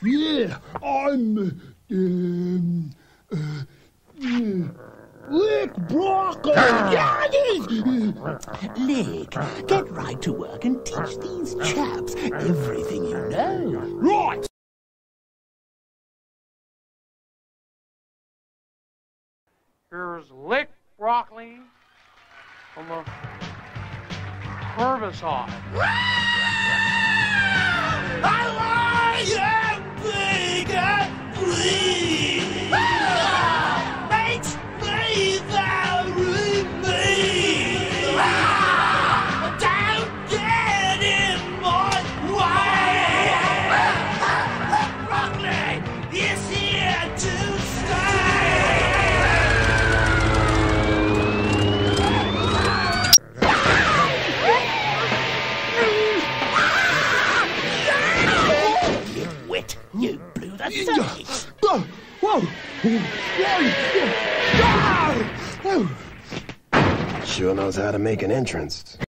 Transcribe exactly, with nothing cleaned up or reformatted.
Yeah, I'm, um, uh, yeah. Lick broccoli! Lick, get right to work and teach these chaps everything you know. Right! Here's Lick broccoli from a herbicide. I like it bigger, please. Makes me very mean. Don't get in my way. Broccoli is here to stay. Wit, you blew the circuit. Whoa! Whoa! Whoa! Sure knows how to make an entrance.